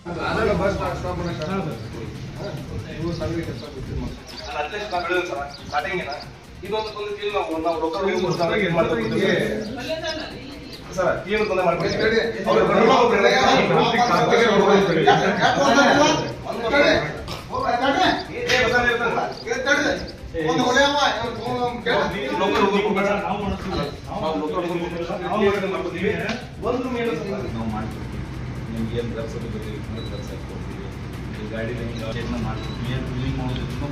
ನಿಮ್ಗೇನು ತರಿಸೋದು ಬೇಕು ತರಿಸಿ ಕೊಡ್ತೀವಿ. ಈ ಗಾಡಿ ನಿಮ್ಗೆ ಮಾಡ್ತೀವಿ. ಏನು ಫೀಲಿಂಗ್ ಮಾಡೋದಕ್ಕೂ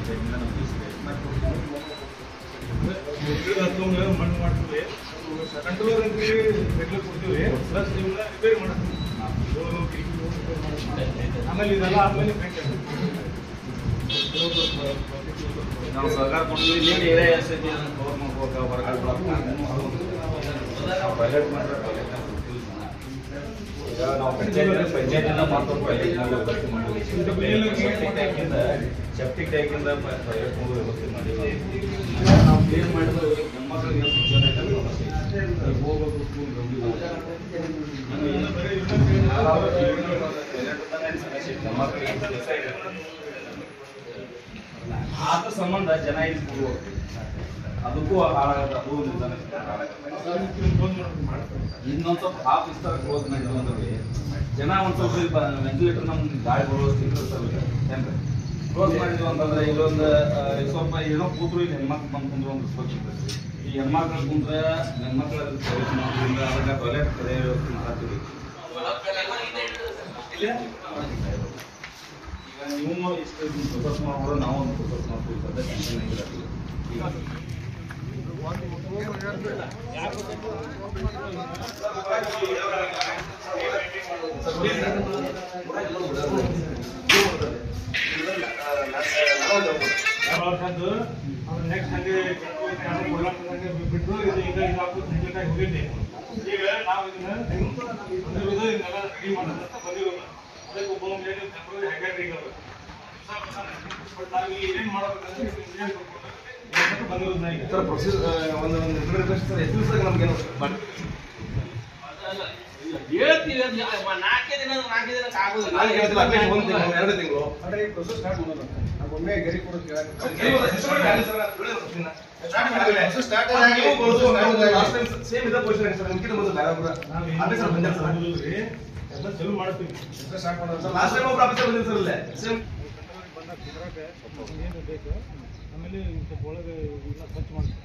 ಮಣ್ಣು ಮಾಡ್ತೀವಿ. ಕಂಟ್ರೋಲ್ ಅಂತೀವಿ, ರೆಗ್ಯುಲರ್ ಕೊಡ್ತೀವಿ. ಪ್ಲಸ್ ನಿಮ್ಮನ್ನ ರಿಪೇರಿ ಮಾಡ್ತೀವಿ. ಆಮೇಲೆ ಇದೆಲ್ಲ ಆದ್ಮೇಲೆ ನಾವು ಸರ್ಕಾರ ಕೊಡ್ತೀವಿ. ನೀನು ಏರಿಯಾ ಎಷ್ಟೈತಿ ಅದನ್ನು ಕವರ್ ಮಾಡ್ಬೇಕು. ಹೊರಗಡೆ ಪ್ರೈವೇಟ್ ಮಾಡಿದ್ರೆ ಈಗ ನಾವು ಪಂಚಾಯತಿಂದ ಮಾಡ್ಕೊಂಡು ವ್ಯವಸ್ಥೆ ಮಾಡಿದ್ವಿ. ಸೆಪ್ಟಿಕ್ ಟ್ಯಾಂಕಿಂದ ಪ್ರೈವೇಟ್ ಮಾಡೋ ವ್ಯವಸ್ಥೆ ಮಾಡಿದ್ವಿ. ನಾವು ಕ್ಲಿಯರ್ ಮಾಡಿದ್ರೆ ಹೆಣ್ಮಕ್ಳಿಗೆ ಏನು ಶಿಕ್ಷಣ ಹೋಗ್ಬೇಕು ಸ್ಕೂಲ್ ಆದ ಸಂಬಂಧ ಜನ ಇಲ್ಲಿ ಕೊಡುವ ಅದಕ್ಕೂ ಹಾಳಾಗತ್ತೆ. ಇನ್ನೊಂದು ಸ್ವಲ್ಪ ಹಾಫ್ ವಿಸ್ತಾರ ಕ್ಲೋಸ್ ಮಾಡಿದ್ವಿ ಅಂದ್ರೆ ಜನ ಒಂದು ಸ್ವಲ್ಪ ವೆಂಟಿಲೇಟರ್ ನಮ್ಗೆ ಗಾಳಿ ಬರೋ ಏನ್ರಿ ಕ್ಲೋಸ್ ಮಾಡಿದ್ವಿ ಅಂತಂದ್ರೆ ಇಲ್ಲೊಂದು ಸ್ವಲ್ಪ ಏನೋ ಕೂತ್ರು ಇಲ್ಲಿ ಹೆಣ್ಮಕ್ಳು ಬಂದು ಕುಂದ್ರೆ ಒಂದು ಸ್ವಚ್ಛ ಇರ್ತೈತಿ. ಈ ಹೆಣ್ಮಕ್ಳು ಕುಂದ್ರೆ ಹೆಣ್ಮಕ್ಳು ಮಾಡೋದ್ರಿಂದ ಅದಕ್ಕೆ ಟಾಯ್ಲೆಟ್ ಕಡೆ ವ್ಯವಸ್ಥೆ ಮಾಡ್ತೀವಿ. ಈಗ ನೀವು ಇಷ್ಟು ಪ್ರೊಸೆಸ್ ಮಾಡ್ಬೋದು, ನಾವು ಒಂದು ಪ್ರೊಸೆಸ್ ಮಾಡ್ತೀವಿ. ಸದ್ಯ ಟೆನ್ಷನ್ ಆಗಿರಲ್ಲ. ಈಗ ನೆಕ್ಸ್ಟ್ ಹಂಗೆ ಬಿಟ್ಟು ಈಗ ಹೋಗಿದ್ದೆ. ಈಗ ನಾವು ಇದನ್ನ ರೆಡಿ ಮಾಡೋದಂತ ಬಂದಿರೋದು. ಅದಕ್ಕೆ ಒಬ್ಬ ಟೆಂಪ್ರರಿ ಹೆಗ್ಗಾಡ್ರಿ ಬಟ್ ನಾವು ಏನೇನು ಮಾಡಬೇಕಂದ್ರೆ ಬಂದಿರೋದನ್ನ ಈಗ ಸರ್ ಪ್ರೊಸೀಜರ್ ಒಂದು ರಿಕ್ವೆಸ್ಟ್ ಸರ್. ಎಷ್ಟು ದಿವಸ ನಮ್ಗೆ ಬಟ್ ಹೇಳ್ತೀವಿ. 4 ದಿನ ಆಗೋದಿಲ್ಲ. 2 ತಿಂಗಳು ಅಂದ್ರೆ ಈ ಪ್ರೊಸೆಸ್ ಸ್ಟಾರ್ಟ್ ಮಾಡೋದು. ನಾವು ಒಮ್ಮೆ ಗರಿ ಕೊಡೋದು ಚಲೋ ಮಾಡ್ತೀವಿ. ಸ್ಟಾರ್ಟ್ ಮಾಡೋದು ಸರ್. ಲಾಸ್ಟ್ ಟೈಮ್ ಒಬ್ಬರು ಆಫೀಸರ್ ಬಂದಿದ್ರು ಸರ್. ಇಲ್ಲೇ ಸೇಮ್ ಏನು ಬೇಕು. ಆಮೇಲೆ ಸ್ವಲ್ಪ ಒಳಗೆ ಇಲ್ಲ ಸ್ವಚ್ಛ ಮಾಡ್ತೀವಿ.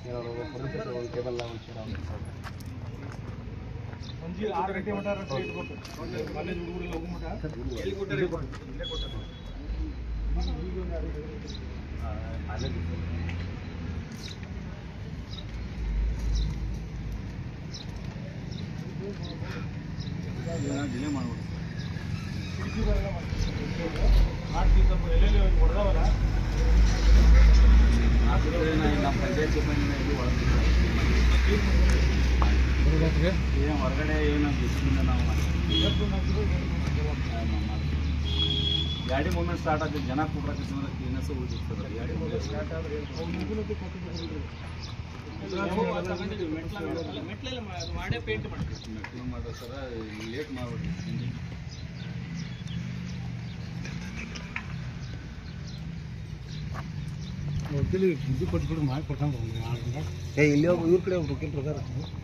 ಸಂಜೆ 6 ಗಂಟೆ ಮಟ್ಟ ಇಟ್ಕೊಟ್ಟು ಕಾಲೇಜ್ ಹುಡುಗರೆಲ್ಲ ಹೋಗೋ ಮಟ್ಟ ಎಲ್ಲಿ ಕೊಟ್ಟರೆ ಇಲ್ಲೇ ಕೊಟ್ಟಾರೆ. ಡಿಲೇ ಮಾಡ್ಬೋದು. ಕಿಟಕಿಗಳೆಲ್ಲ ಮಾಡ್ತೀವಿ. ಸ್ವಲ್ಪ ಎಲ್ಲೆಲ್ಲಿ ಹೊಡೆದವಲ್ಲ ನಮ್ಮ ಪಂಚಾಯತ್ ಸಿಬ್ಬಂದಿ ಏನು ಹೊರಗಡೆ ಏನು ಬಿಸಿಲಿಂದ ನಾವು ಗಾಡಿ ಮೂವ್ಮೆಂಟ್ ಸ್ಟಾರ್ಟ್ ಆಗಿದೆ. ಜನ ಕೂಡಕ್ಕೆ ಕ್ಲೀನೆಸ್ ಉಳಿದಿರ್ತದೆ. ಗಾಡಿ ಮೂವ್ಮೆಂಟ್ ಸ್ಟಾರ್ಟ್ ಆದರೆ ಮೆಟ್ಲೆಲ್ಲ ಮಾಡೇ ಪೇಂಟ್ ಮಾಡ್ತೀವಿ. ಮೆಟ್ಲು ಮಾಡೋ ಸರ ಲೇಟ್ ಮಾಡ್ಬಿಡ್ರಿ. ಇದು ಕೊಟ್ಬಿಟ್ಟು ಮಾಡಿ ಕೊಟ್ಟಂಗೆ ಇಲ್ಲಿ ಇವ್ರ ಕಡೆ ಒಬ್ರು